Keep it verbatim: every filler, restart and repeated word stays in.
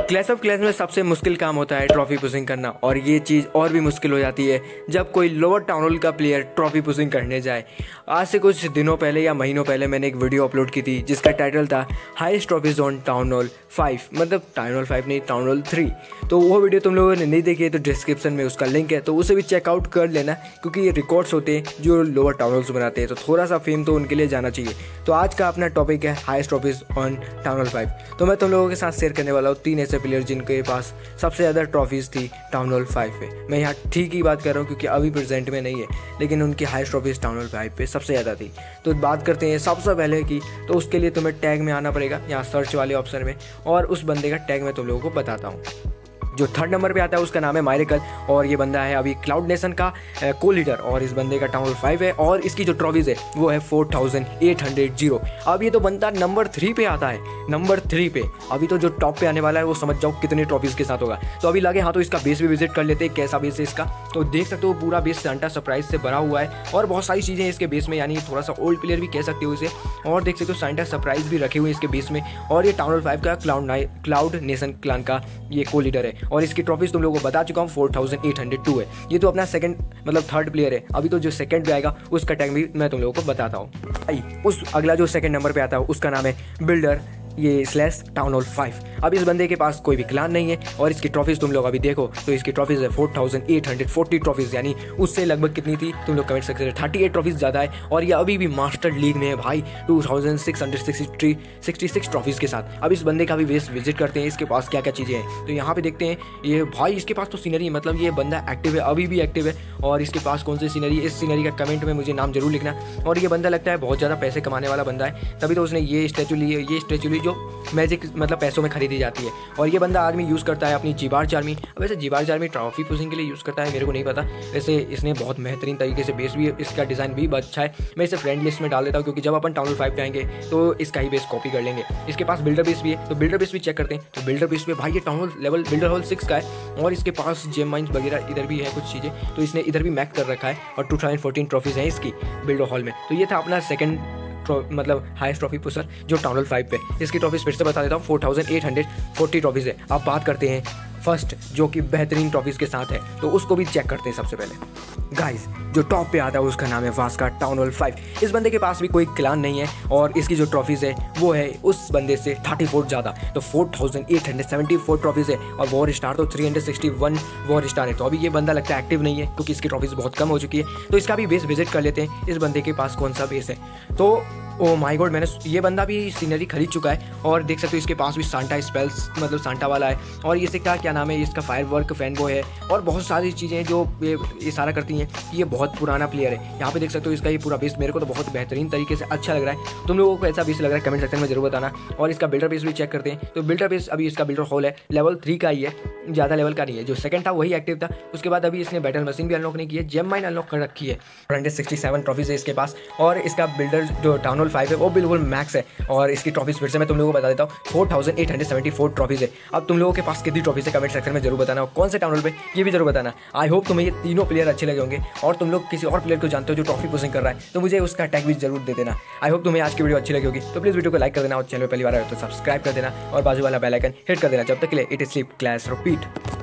Clash of clans में सबसे मुश्किल काम होता है ट्रॉफी पुशिंग करना, और ये चीज़ और भी मुश्किल हो जाती है जब कोई लोअर टाउन हॉल का प्लेयर ट्रॉफी पुशिंग करने जाए। आज से कुछ दिनों पहले या महीनों पहले मैंने एक वीडियो अपलोड की थी जिसका टाइटल था highest trophies on town hall five, मतलब टाउन हॉल फाइव नहीं, टाउन हॉल थ्री। तो वो वीडियो तुम लोगों ने नहीं देखी है तो डिस्क्रिप्शन में उसका लिंक है, तो उसे भी चेकआउट कर लेना, क्योंकि ये रिकॉर्ड्स होते हैं जो लोअर टाउन हॉल्स बनाते हैं, तो थोड़ा सा फेम तो उनके लिए जाना चाहिए। तो आज का अपना टॉपिक है highest trophies on town hall five. तो मैं तुम लोगों के साथ शेयर करने वाला हूँ तीन ऐसे प्लेयर जिनके पास सबसे ज़्यादा ट्रॉफीज़ थी टाउन हॉल फाइव पे। मैं यहाँ ठीक ही बात कर रहा हूँ क्योंकि अभी प्रेजेंट में नहीं है, लेकिन उनकी highest trophies town hall five पे सबसे ज़्यादा थी। तो बात करते हैं सबसे पहले की, तो उसके लिए तुम्हें टैग में आना पड़ेगा, यहाँ सर्च वाले ऑप्शन में, और उस बंदे का टैग मैं तुम लोगों को बताता हूँ। जो थर्ड नंबर पे आता है उसका नाम है मायरेकल, और ये बंदा है अभी क्लाउड नेशन का को लीडर, और इस बंदे का टाउन हॉल फाइव है, और इसकी जो ट्रॉफीज़ है वो है four thousand eight hundred zero. अब ये तो बंदा नंबर थ्री पे आता है, नंबर थ्री पे। अभी तो जो टॉप पे आने वाला है वो समझ जाओ कितने ट्रॉफीज़ के साथ होगा। तो अभी लगे हाँ तो इसका बेस भी विजिट कर लेते हैं, कैसा बेस है इसका। तो देख सकते हो पूरा बेस सांता सरप्राइज से भरा हुआ है, और बहुत सारी चीज़ें इसके बेस में, यानी थोड़ा सा ओल्ड प्लेयर भी कह सकते हो इसे। और देख सकते हो सांता सरप्राइज भी रखे हुए इसके बेस में, और ये टाउन हॉल फाइव का क्लाउड क्लाउड नेशन क्लान का ये को लीडर है, और इसकी ट्रॉफीज तुम लोगों को बता चुका हूँ four thousand eight hundred two है। ये तो अपना सेकंड मतलब थर्ड प्लेयर है। अभी तो जो सेकंड पे आएगा उसका टैग भी मैं तुम लोगों को बताता हूँ। उस अगला जो सेकंड नंबर पे आता है उसका नाम है बिल्डर ये स्लैश टाउन हॉल फाइव। अब इस बंदे के पास कोई भी क्लान नहीं है, और इसकी ट्रॉफीज़ तुम लोग अभी देखो तो इसकी ट्रॉफीज़ है four thousand eight hundred forty trophies, यानी उससे लगभग कितनी थी तुम लोग कमेंट सकते हो, थर्टी एट ट्रॉफीज़ ज़्यादा है। और ये अभी भी मास्टर लीग में है भाई, two thousand six hundred sixty six trophies के साथ। अब इस बंदे का भी बेस विजिट करते हैं, इसके पास क्या क्या चीज़ें हैं। तो यहाँ पे देखते हैं ये भाई, इसके पास तो सीनरी, मतलब ये बंदा एक्टिव है, अभी भी एक्टिव है। और इसके पास कौन सी सीनरी है, इस सीनरी का कमेंट में मुझे नाम जरूर लिखना। और ये बंदा लगता है बहुत ज़्यादा पैसे कमाने वाला बंदा है, तभी तो उसने ये स्टैचू ली है, ये स्टैचू ली जो मैजिक मतलब पैसों में खरीदी जाती है। और ये बंदा आर्मी यूज़ करता है अपनी जीबार्ज आर्मी। वैसे जीबार्ज आर्मी ट्रॉफी पुशिंग के लिए यूज़ करता है, मेरे को नहीं पता। वैसे इसने बहुत बेहतरीन तरीके से बेस भी, इसका डिज़ाइन भी अच्छा है। मैं इसे फ्रेंड लिस्ट में डाल देता हूँ, क्योंकि जब अपन टाउन हॉल फाइव पे आएंगे तो इसका ही बेस कॉपी कर लेंगे। इसके पास बिल्डर बेस भी है, तो बिल्डर बेस भी चेक करते हैं। तो बिल्डर बेस पे भाई ये town hall level builder hall six का है, और इसके पास जेम माइंस वगैरह इधर भी है कुछ चीज़ें, तो इसने इधर भी मैक कर रखा है। और टू थाउजेंड फोर्टीन ट्रॉफीज़ हैं इसकी बिल्डर हॉल में। तो ये था अपना सेकंड मतलब हाईएस्ट ट्रॉफी पुशर जो टाउन हॉल फाइव पे। इसकी ट्रॉफीज फिर से बता देता हूँ, four thousand eight hundred forty trophies है। अब बात करते हैं फर्स्ट जो कि बेहतरीन ट्रॉफीज़ के साथ है, तो उसको भी चेक करते हैं। सबसे पहले गाइस जो टॉप पे आता है उसका नाम है वास्का टाउन हॉल फाइव। इस बंदे के पास भी कोई क्लान नहीं है, और इसकी जो ट्रॉफीज़ है वो है उस बंदे से थर्टी फोर ज़्यादा, तो four thousand eight hundred seventy four trophies है। और वॉर स्टार तो three hundred sixty one war star है। तो अभी ये बंदा लगता है एक्टिव नहीं है, क्योंकि इसकी ट्रॉफीज़ बहुत कम हो चुकी है। तो इसका भी बेस विजिट कर लेते हैं, इस बंदे के पास कौन सा बेस है। तो ओ माय गॉड, मैंने ये बंदा भी सीनरी खरीद चुका है, और देख सकते हो इसके पास भी सांता स्पेल्स मतलब सांता वाला है। और इसे क्या क्या नाम है, इसका फायर वर्क फैनबॉय है, और बहुत सारी चीज़ें जो ये इशारा करती हैं कि ये बहुत पुराना प्लेयर है। यहाँ पे देख सकते हो इसका ये पूरा बेस मेरे को तो बहुत बेहतरीन तरीके से अच्छा लग रहा है। तुम लोगों को ऐसा बेस लग रहा है कमेंट सेक्शन में जरूर बताना। और इसका बिल्डर बेस भी चेक करते हैं। तो बिल्डर बेस अभी इसका बिल्डर हॉल है, लेवल थ्री का ही है, ज़्यादा लेवल का नहीं है। जो सेकंड था वही एक्टिव था। उसके बाद अभी इसने बैटल मशीन भी अनलॉक नहीं की है, जेम माइन अनलॉक कर रखी है। हंड्रेड सिक्सटी सेवन ट्रॉफीज़ है इसके पास, और इसका बिल्डर जो टाउन हॉल फाइव है वो बिल्कुल मैक्स है। और इसकी ट्रॉफीज फिर से मैं तुम लोगों को बता देता हूँ, four thousand eight hundred seventy four trophies है। अब तुम लोगों के पास कितनी ट्रॉफीज है कमेंट सेक्शन में जरूर बताना, कौन से टाउन हॉल पे ये भी जरूर बताना। आई होप तुम्हें ये तीनों प्लेयर अच्छे लगे होंगे, और तुम लोग किसी और प्लेयर को जानते हो जो ट्रॉफी पुशिंग कर रहा है तो मुझे उसका टैग भी जरूर दे देना। आई होप तुम्हें आज की वीडियो अच्छी लगी होगी, तो प्लीज़ वीडियो को लाइक कर देना, और चैनल पर पहली बार आए तो सब्सक्राइब कर देना, और बाजू वाला बेल आइकन हिट कर देना। जब तक के लिए it is sleep clash repeat.